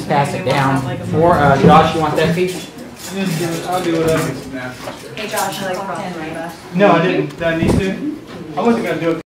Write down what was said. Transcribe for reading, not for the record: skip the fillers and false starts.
just pass it down. For Josh, you want that piece? I'll do it. Hey Josh, I like cross. No, I didn't. Did I need to? I wasn't gonna do it.